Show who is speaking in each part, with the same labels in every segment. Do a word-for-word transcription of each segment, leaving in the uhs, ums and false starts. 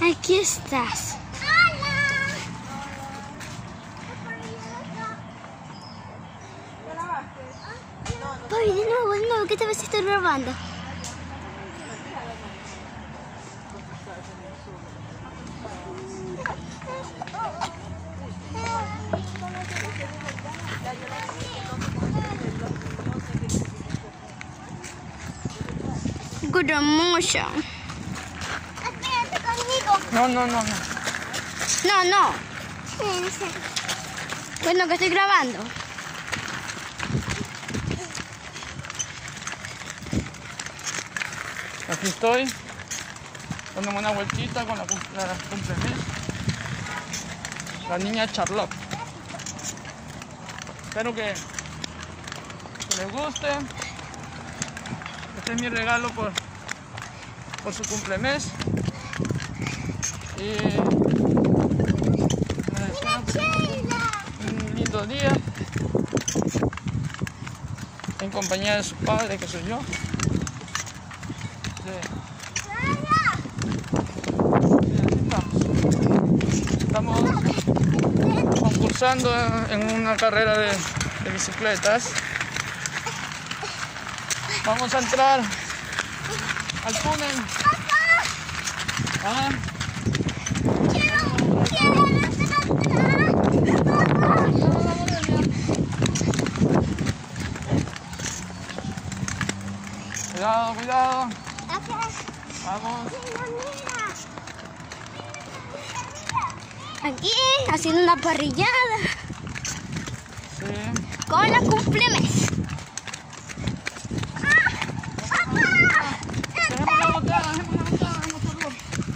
Speaker 1: Aquí estás. Ay, de nuevo, de nuevo, ¿qué te ves si estoy grabando? Good emotion.
Speaker 2: Espérate conmigo.
Speaker 3: No, no, no, no.
Speaker 1: No, no. Bueno, que estoy grabando.
Speaker 3: Aquí estoy, dándome una vueltita con la, la cumpleaños, la niña Charlotte. Espero que, que les guste. Este es mi regalo por, por su cumpleaños. Y les deseo un lindo día en compañía de su padre, que soy yo. Estamos concursando en una carrera de, de bicicletas. Vamos a entrar al túnel. Ah. Cuidado, cuidado. Vamos.
Speaker 1: Aquí, haciendo una parrillada.
Speaker 3: Sí.
Speaker 1: Con la cumplemes.
Speaker 3: Dejemos la botada, dejemos la botada, dejemos todo.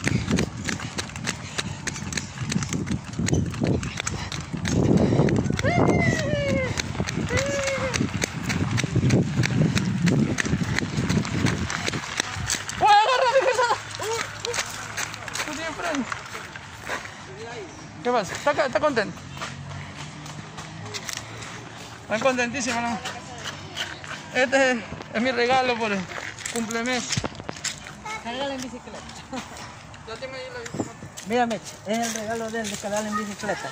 Speaker 3: ¡Uy, agárrate, que ¡Tú tienes freno! ¿Qué pasa? ¿Está, está contento? Están contentísimos, ¿no? Este es, es mi regalo por el cumplemes.
Speaker 4: Cargala en bicicleta.
Speaker 3: Ya tengo ahí la bicicleta.
Speaker 4: Mira, Meche, es el regalo de él de cargarla en bicicleta.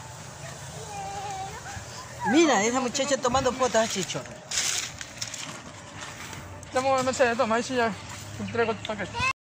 Speaker 4: Mira, esa muchacha tomando fotos a Chicho.
Speaker 3: Dame un Mercedes, toma, ahí sí ya entrego tu paquete.